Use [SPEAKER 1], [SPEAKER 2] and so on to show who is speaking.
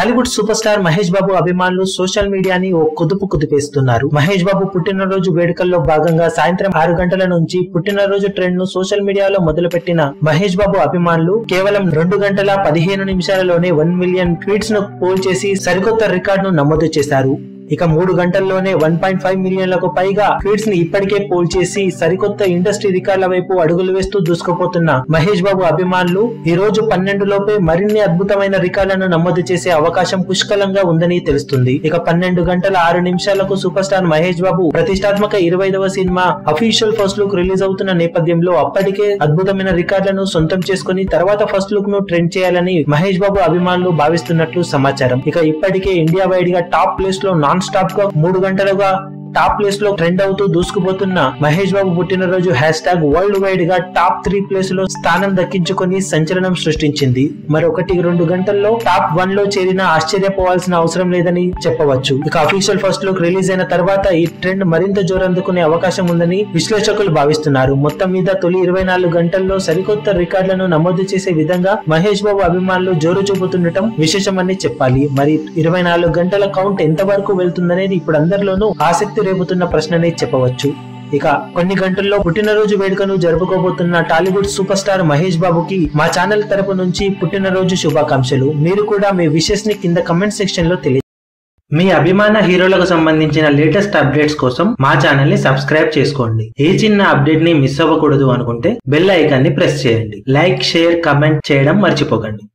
[SPEAKER 1] Tollywood super star Mahesh Babu అభిమానులు social మీడియాని ఓ కుదిపేస్తున్నారు. మహేష్ బాబు పుట్టినరోజు వేడుకల్లో భాగంగా సాయంత్రం 6 గంటల నుంచి పుట్టినరోజు ట్రెండ్ ను సోషల్ మీడియాలో మొదలుపెట్టిన మహేష్ బాబు అభిమానులు కేవలం 2 గంటల 15 నిమిషాలలోనే 1 మిలియన్ ట్వీట్స్ ను పోల్ చేసి సరికొత్త రికార్డును నమోదు చేశారు. ఇక 3 గంటల్లోనే 1.5 మిలియన్లకు పైగా ట్వీట్స్ ని ఇప్పటికే పోల్ చేసి సరికొత్త ఇండస్ట్రీ రికార్డుల వైపు అడుగులు వేస్తూ దూసుకుపోతున్న మహేష్ బాబు అభిమానులు ఈ రోజు 12 లోపే మరిన్ని అద్భుతమైన రికార్డులను నమోదు చేసే అవకాశం పుష్కలంగా ఉందని తెలుస్తుంది. ఇక 12 గంటల 6 నిమిషాలకు సూపర్ స్టార్ మహేష్ బాబు ప్రతిష్టాత్మక 25వ సినిమా అఫీషియల్ ఫస్ట్ లుక్ రిలీజ్ అవుతున్న నేపథ్యంలో అప్పటికే అద్భుతమైన రికార్డులను సొంతం చేసుకుని తర్వాత ఫస్ట్ లుక్ ను ట్రెండ్ చేయాలని మహేష్ బాబు అభిమానులు భావిస్తున్నట్లు సమాచారం. ఇక ఇప్పటికే ఇండియా వైడ్ గా టాప్ ప్లేస్ లో నాన్ స్టాప్ గా 3 గంటలుగా టాప్ ప్లేస్ లో ట్రెండ్ అవుతూ దూసుకుపోతున్న మహేష్ బాబు పుట్టినరోజు హ్యాష్ వరల్డ్ వైడ్ గా టాప్ 3 ప్లేస్ లో స్థానం దక్కించుకుని సంచలనం సృష్టించింది. మరొకటి 2 గంటల్లో టాప్ 1 లో చేరిన ఆశ్చర్యపోవాల్సిన అవసరం లేదని చెప్పవచ్చు. ఇక అఫీషియల్ ఫస్ట్ లుక్ రిలీజ్ అయిన తర్వాత ఈ ట్రెండ్ మరింత జోరందుకునే అవకాశం ఉందని విశ్లేషకులు భావిస్తున్నారు. మొత్తం మీద తొలి 24 గంటల్లో సరికొత్త రికార్డులను నమోదు చేసే విధంగా మహేష్ బాబు అభిమానులు జోరు చూపుతుండటం విశేషమని చెప్పాలి. మరి 24 గంటల కౌంట్ ఎంత వరకు వెళ్తుందనేది ఇప్పుడు అందరిలోనూ ఆసక్తి రేపుతున్న ప్రశ్ననే చెప్పవచ్చు. ఇక కొన్ని గంటల్లో పుట్టినరోజు వేడుకను జరుపుకోబోతున్న టాలీవుడ్ సూపర్ స్టార్ మహేష్ బాబుకి మా ఛానల్ తరపు నుంచి పుట్టినరోజు శుభాకాంక్షలు. మీరు కూడా మీ విషెస్ ని కింద కమెంట్ సెక్షన్ లో తెలియ. మీ అభిమాన హీరోలకు సంబంధించిన లేటెస్ట్ అప్డేట్స్ కోసం మా ఛానల్ ని సబ్స్క్రైబ్ చేసుకోండి. ఏ చిన్న అప్డేట్ ని మిస్ అవ్వకూడదు అనుకుంటే బెల్ ఐకాన్ ని ప్రెస్ చేయండి. లైక్, షేర్, కమెంట్ చేయడం మర్చిపోకండి.